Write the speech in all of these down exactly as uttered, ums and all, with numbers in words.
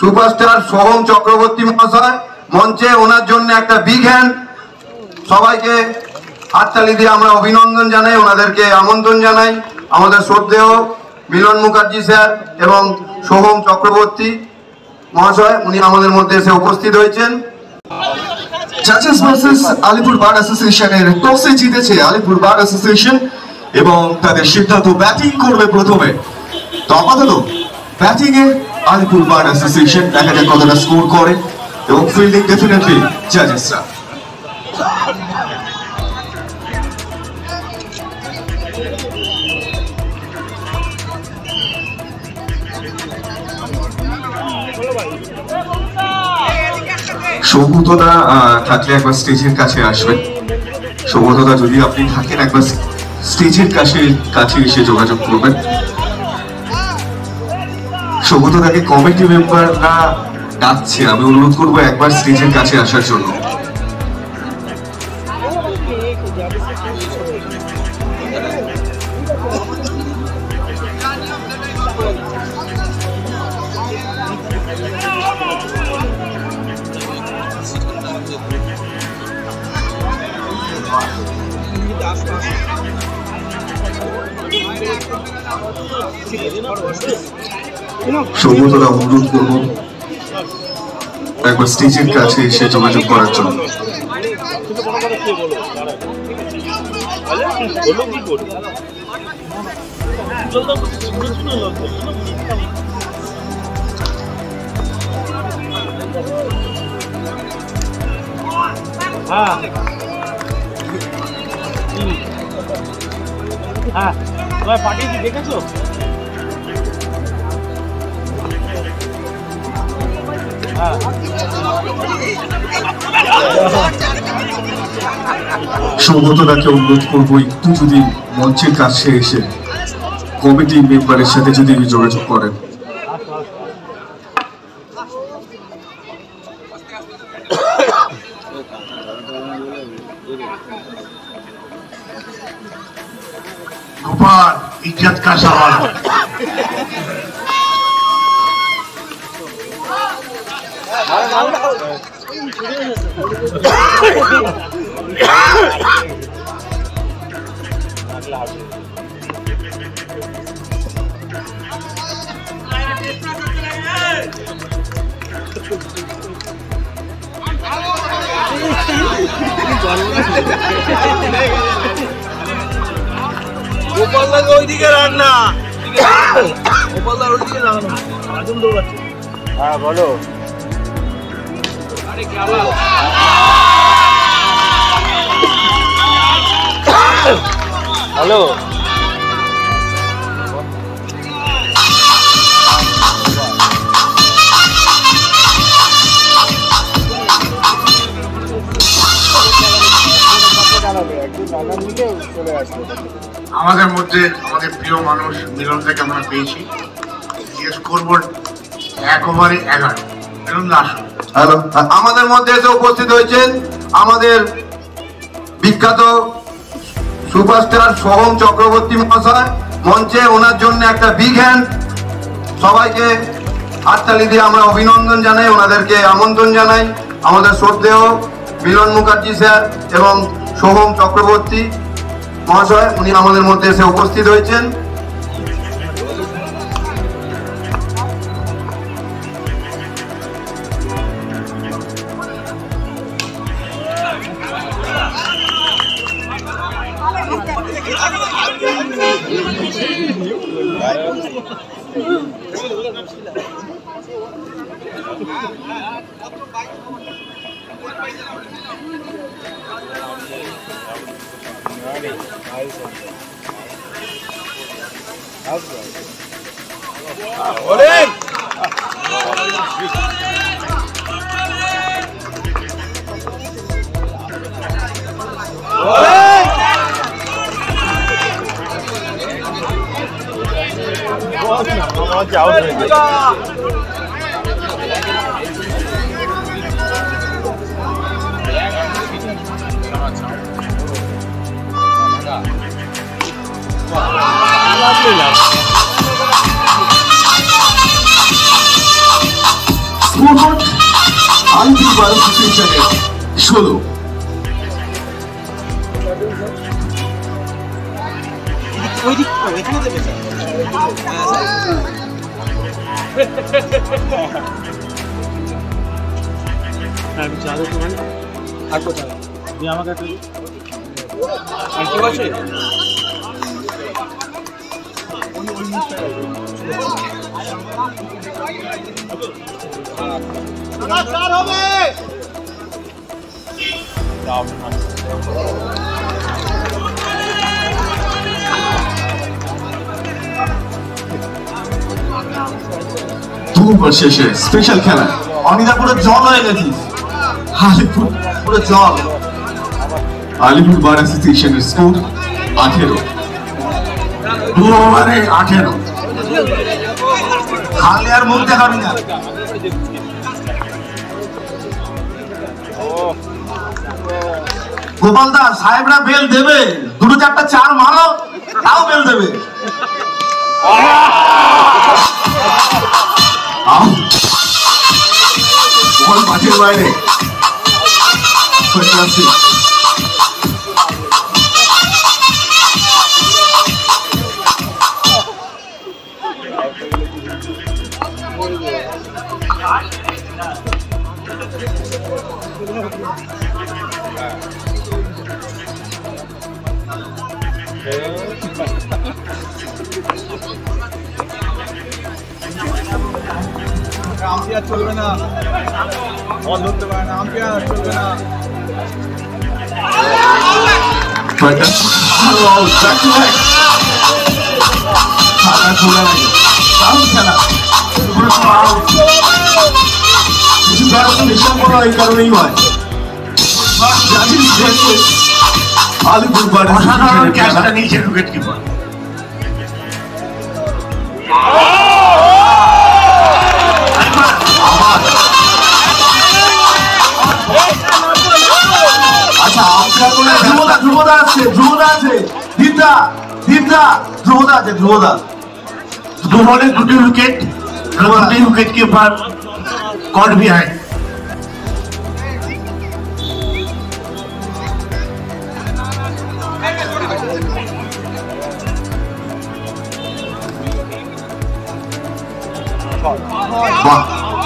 Superstar Soham Chakraborty মহাশয় মঞ্চে, ওনার জন্য একটা বিগ হ্যান্ড। সবাইকে হাততালি দিয়ে আমরা অভিনন্দন জানাই, ওনাদেরকে আমন্ত্রণ জানাই। আমাদের শ্রদ্ধেয় মিলন মুখার্জি স্যার এবং সোহম চক্রবর্তী মহাশয় উনি আমাদের মধ্যে এসে উপস্থিত হয়েছেন। জাজেস ভার্সেস আলিপুর বার অ্যাসোসিয়েশনের টসে জিতেছে আলিপুর বার অ্যাসোসিয়েশন এবং তাদের সিদ্ধান্ত ব্যাটিং করবে প্রথমে। তো আপাতত ব্যাটিং এ আলিপুর বার অ্যাসোসিয়েশন, দেখা যাক কতটা স্কোর করে, এবং ফিল্ডিং ডেফিনেটলি জাজেসরা। সৌগতদা থাকলে একবার স্টেজের কাছে আসবেন। সৌগতদা যদি আপনি থাকেন একবার স্টেজের কাছে কাছে এসে যোগাযোগ করবেন। সৌগতদাকে কমিটি মেম্বাররা ডাকছে, আমি অনুরোধ করবো একবার স্টেজের কাছে আসার জন্য। সৌগতদা অনুরোধ করবো একবার স্টেজের কাছে এসে যোগাযোগ করার জন্য। হ্যাঁ হ্যাঁ তোমার পাঠিয়েছি, দেখেছো? সৌগতদাকে অনুরোধ করবো একটু যদি মঞ্চের কাছে এসে কমিটি মেম্বারের সাথে যদি যোগাযোগ করেন। गोपाल इज्जत का सवाल है। গোপালদাকে ওইদিকে রাখ না, গোপালদার ওইদিকে লাগানো। আজম দৌড়াচ্ছে। হ্যাঁ বলো। হ্যালো আমাদের মধ্যে আমাদের প্রিয় মানুষ মিলন থেকে আমরা পেয়েছি। স্কোর বোর্ড এক ওভারে এগারো। মিলন দাস হ্যালো, আমাদের মধ্যে এসে উপস্থিত হয়েছেন আমাদের বিখ্যাত সুপারস্টার সোহম চক্রবর্তী মহাশয় মঞ্চে, ওনার জন্য একটা বিগ হ্যান্ড। সবাইকে হাততালি দিয়ে আমরা অভিনন্দন জানাই, ওনাদেরকে আমন্ত্রণ জানাই। আমাদের শ্রদ্ধেয় মিলন মুখার্জি স্যার এবং সোহম চক্রবর্তী মহাশয় উনি আমাদের মধ্যে এসে উপস্থিত হয়েছেন। স্কোরবোর্ড আলিপুর বার অ্যাসোসিয়েশনের ষোলো। আমাকে দু ওভার শেষে স্পেশাল খেলা। অনিদা পুরো জল হয়ে গেছিস, আলিপুর পুরো জল। আলিপুর বার অ্যাসোসিয়েশনের স্কোর আঠেরো। দু ওভারে আঠেরো। খালে আর মুখ দেখাবি না। গোপাল দা সাহেবরা বেল দেবে, দুটো চারটা চার মারো তাও বেল দেবে। বল মাঠের বাইরে। আম্পায়ার চলবে না, বল ধরতে পারে না, আম্পায়ার চলবে না। আলিপুর বার অসাধারণ ক্যাচটা নিয়েছে উইকেট কিপার। আচ্ছা আপনার ধ্রুবদা ধ্রুবদা আছে ধ্রুবদা আছে দীপদা দীপদা ধ্রুবদা আছে ধ্রুবদা। দু বলে দুটি উইকেট, দুটি উইকেট কিপার কট বিহাইন্ড। বাহ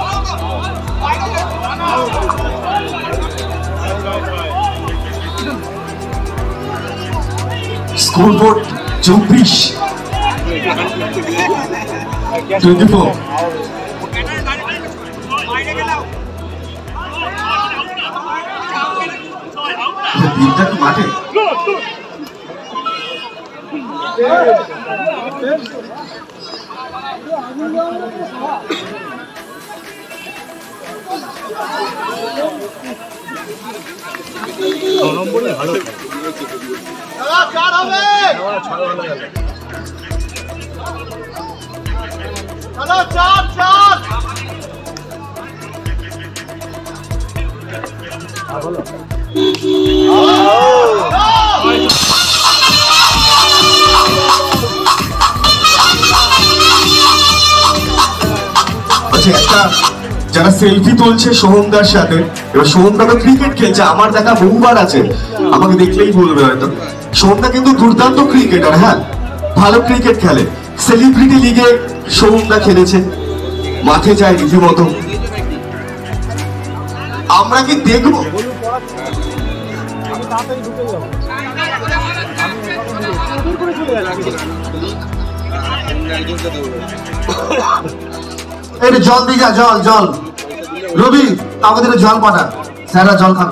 স্কোরবোর্ড চব্বিশ টোয়েন্টি ফোর। দিনটা কি মাঠে? একটা যারা সেলফি তুলছে সোহমদার সাথে, এবার সোহমদা তো ক্রিকেট খেলছে, আমার দেখা বহুবার আছে, আমাকে দেখলেই বলবে হয়তো। সোহমদা কিন্তু দুর্দান্ত ক্রিকেটার, হ্যাঁ ভালো ক্রিকেট খেলে। সেলিব্রিটি লিগে সোহমদা খেলেছে, মাঠে যায় রীতিমতো। আমরা কি দেখবো? এটা জল দিঘা জল জল রবি আমাদের জল পাঠা, স্যাররা জল খাবে।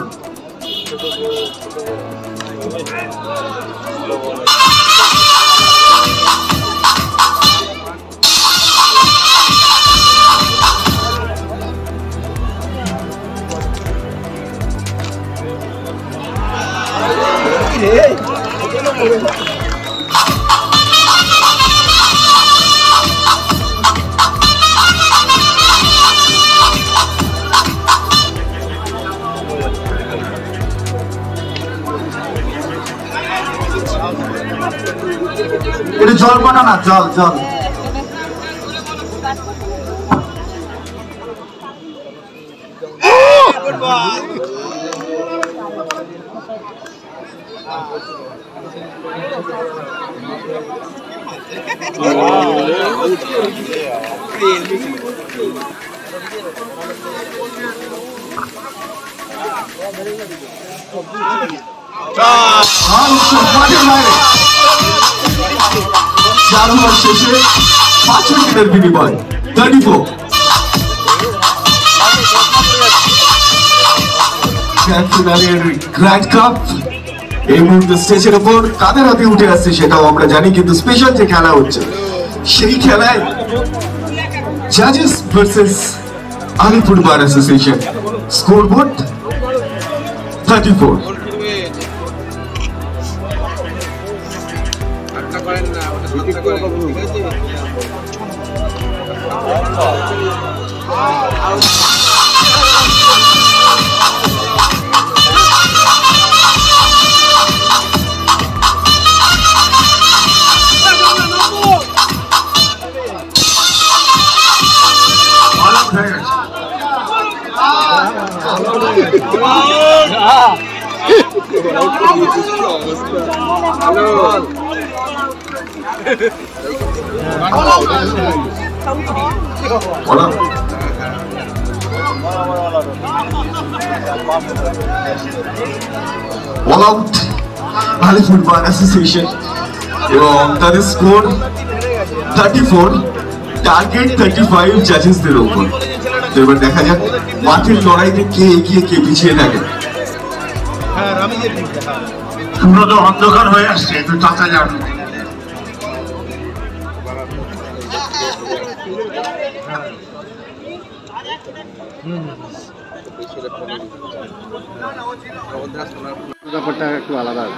এটা জল পাঠা না, জল জল। চার ওভার শেষে পাঁচ উইকেটের বিনিময় থার্টি ফোর গ্র্যান্ড কাপ এই মুহূর্তে স্টেজের উপর কাদের হাতে উঠে আসছে সেটাও আমরা জানি, কিন্তু স্পেশাল যে খেলা হচ্ছে সেই খেলায় জাজেস versus Alipore bar association, scoreboard thirty four. All out Alipore bar association এবং তাদের score thirty four, target thirty five জাজেসদের উপর। তো এবার দেখা যাক মাঠের লড়াইতে কে এগিয়ে কে পিছিয়ে থাকে। পুরো তো অন্ধকার হয়ে আসছে, একটু তাড়াতাড়ি যান। ব্যাপারটা একটু আলাদা আছে।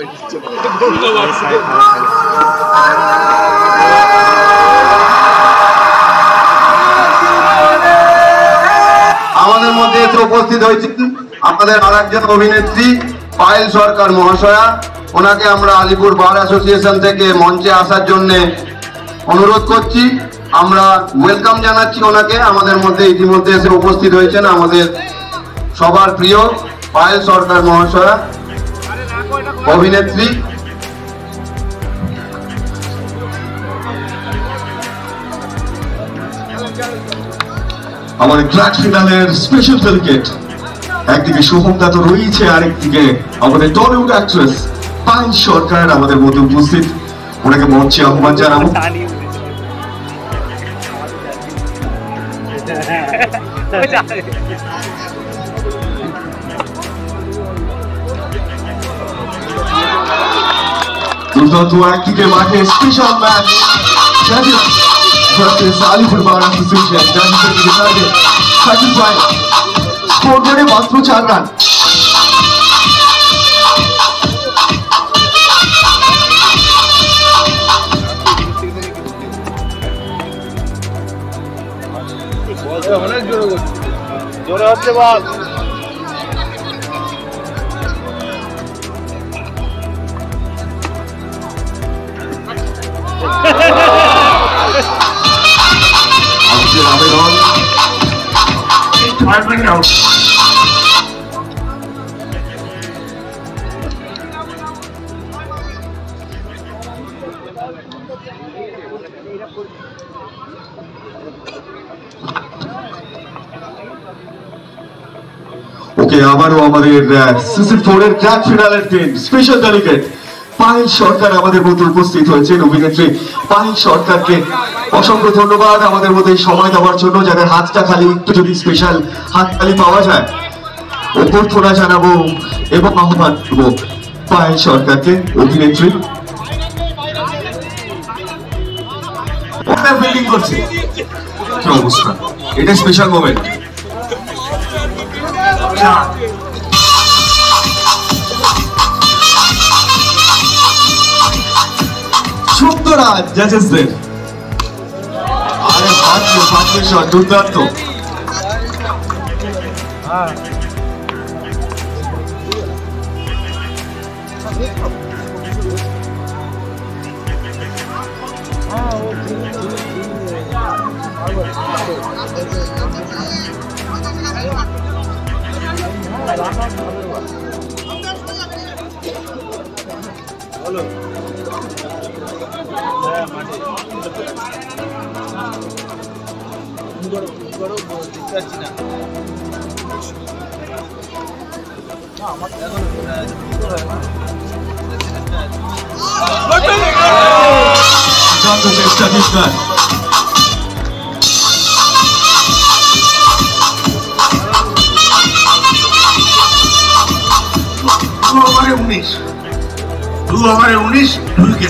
আমাদের মধ্যে এসে উপস্থিত হয়েছেন আমাদের আর একজন অভিনেত্রী পায়েল সরকার মহাশয়া। ওনাকে আমরা আলিপুর বার অ্যাসোসিয়েশন থেকে মঞ্চে আসার জন্য অনুরোধ করছি। আমরা ওয়েলকাম জানাচ্ছি ওনাকে। আমাদের মধ্যে ইতিমধ্যে এসে উপস্থিত হয়েছেন আমাদের সবার প্রিয় পায়েল সরকার মহাশয়া, অভিনেত্রী। আমাদের গ্র্যান্ড ফিনালের স্পেশাল ডেলিগেট, একদিকে সোহমদা তো রয়েছে, আরেকদিকে আমাদের টলিউড অ্যাক্ট্রেস পায়েল সরকার আমাদের মধ্যে উপস্থিত। ওনাকে মঞ্চে আহ্বান জানাবো। দুর্দান্ত একদিকে মাঠে স্পেশাল ম্যাচ জাজেস ভার্সেস আলিপুর বার অ্যাসোসিয়েশন। জাজেসের দিকে টার্গেট থার্টি ফাইভ, স্কোর করে মাত্র চার রান। অনেক জোরে করছে, জোরে হচ্ছে বল। আবেদন ওকে, আবারও আমাদের সিজন ফোর এর গ্র্যান্ড ফিনালের team special delegate Payel Sarkar আমাদের মধ্যে উপস্থিত হয়েছেন। অভিনেত্রী পায়েল সরকারকে অসংখ্য ধন্যবাদ আমাদের মধ্যে সময় দেওয়ার জন্য। যাদের হাতটা খালি একটু যদি স্পেশাল হাততালি পাওয়া যায়, অভ্যর্থনা জানাবো এবং আহ্বান করবো পায়েল সরকারকে, অভিনেত্রী। ফিল্ডিং করছে, কি অবস্থা, এটা স্পেশাল মোমেন্ট। চোদ্দ রান জাজেসদের। আরে ভাগ্য ভাগ্যের শট, দুর্দান্ত। চেষ্টা কৃষ্ণার দু ওভারে উনিশ দু ওভারে উনিশ উইকেট।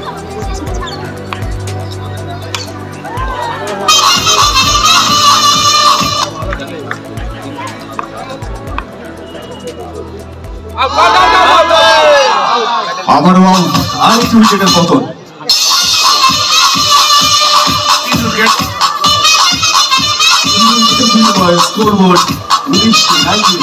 আবারও আউট, আরেকটি উইকেটের পতন। স্কোরবোর্ড উনিশ নাইনটিন।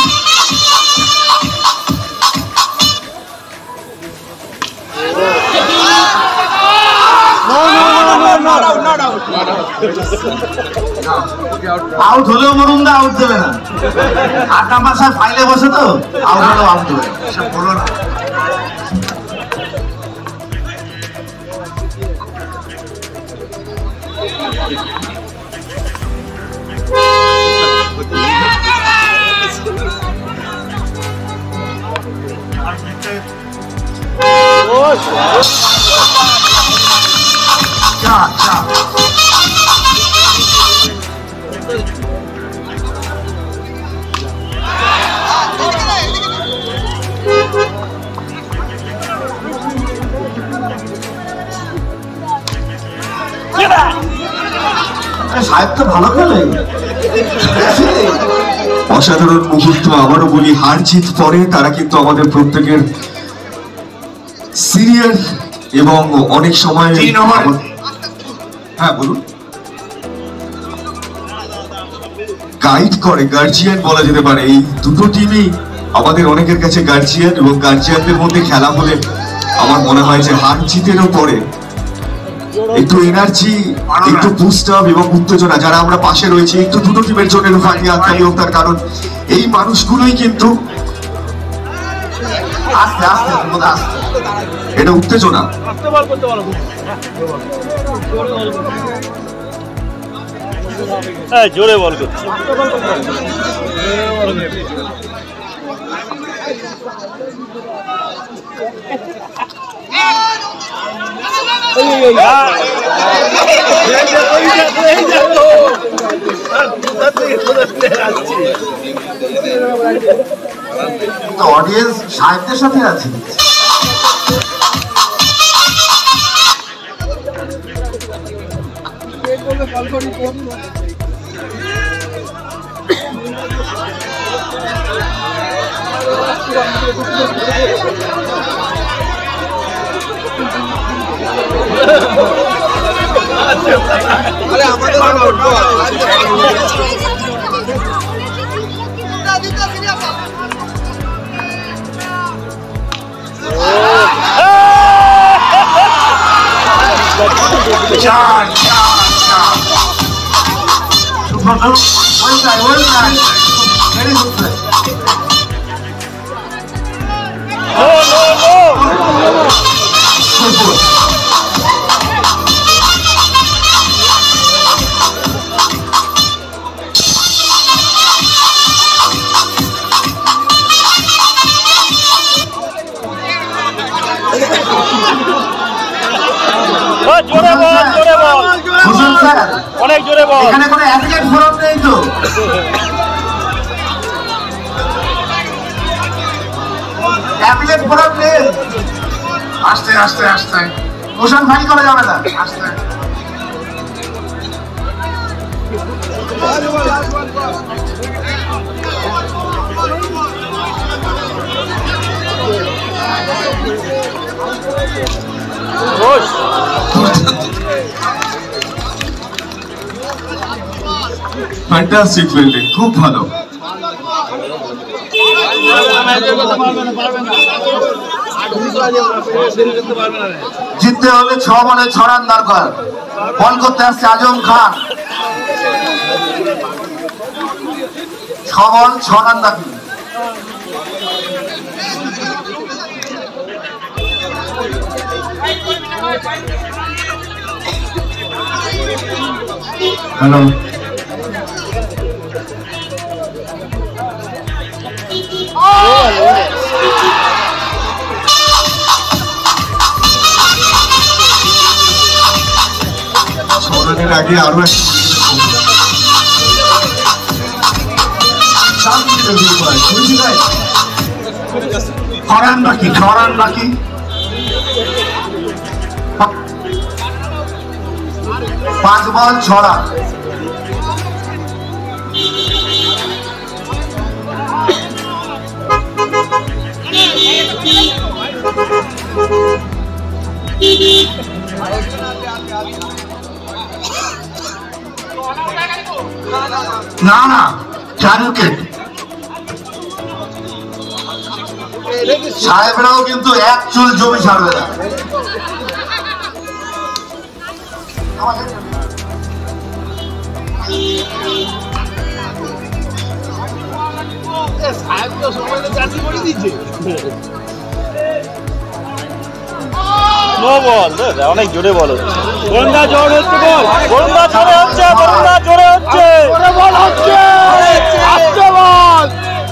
আউট হলেও মরুমদা আউট দেবে না, আট নাম্বার সাহেব ফাইলে বসে তো, আউট হলেও আউট দেবে বলো না। চার চার সাহেব তো ভালো খেলে। অসাধারণ মুহূর্ত। আবারও বলি, হার জিত পরে তারা কিন্তু আমাদের প্রত্যেকের সিনিয়র এবং অনেক সময় হ্যাঁ বলুন গাইড করে, গার্জিয়ান বলা যেতে পারে। এই দুটো টিমই আমাদের অনেকের কাছে গার্জিয়ান, এবং গার্জিয়ানদের মধ্যে খেলা হলে আমার মনে হয় যে হার জিতেরও পরে একটু এনার্জি, একটু বুস্ট আপ এবং উত্তেজনা, যারা আমরা পাশে রয়েছি, একটু দুটো টিমের জন্য ফাটিয়ে হাততালি হোক। তার কারণ এই মানুষগুলোই কিন্তু আস্তে আস্তে আস্তে এটা উত্তেজনা। জোরে বল করছে। অডিয়েন্স সাহেবদের সাথে আছে। চার চার চার Well done, well done. Very good play. No, no, no. Good ball. জোরে বল, জোরে বল। হোসেন স্যার, অনেক জোরে বল। এখানে কোনো অ্যাথলেট ফোরাম নেই তো? অ্যাথলেট ফোরাম নেই। আস্তে আস্তে আস্তে মোশন ফাইল করা যাবে না। আস্তে ঘোষ। ফ্যান্টাস্টিক ফিল্ডিং, খুব ভালো। জিততে হলে ছ বলে ছ রান দরকার। বল করতে আসছে আজম খান। ছ বল ছ রান দাবি। হ্যালো আগে আরো একটা ছড়ান বাকি ছড়ান বাকি পাঁচ বল ছড়া। না না চার উইকেট। সাহেবরাও কিন্তু এক চুল জমি ছাড়বে না। সাহেব তো সময় জার্সি করে দিচ্ছে। নো বল, অনেক জোরে বল হচ্ছে। বরুণদা জোর হচ্ছে বল। বরুণদা জোরে হচ্ছে, বরুণদা জোরে হচ্ছে। জোরে বল হচ্ছে। আস্তে বল।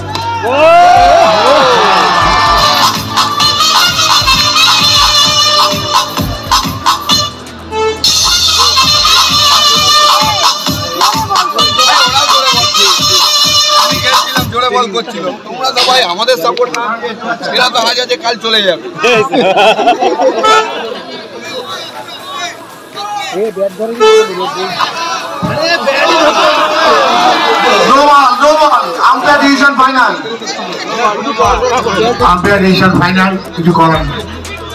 বল করছিল, তোমরা তো ভাই আমাদের সাপোর্ট না এরা তো হাজার যে কাল চলে যাবে। Umpire decision final, umpire decision final, কিছু করার নেই।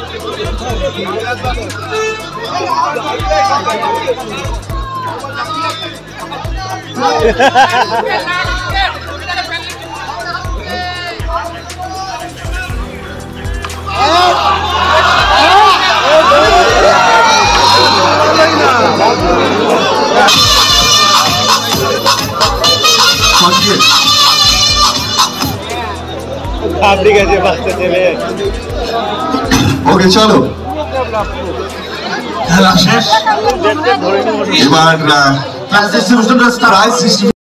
ওকে চলো খেলা শেষ। এবার প্রাইজ ডিস্ট্রিবিউশন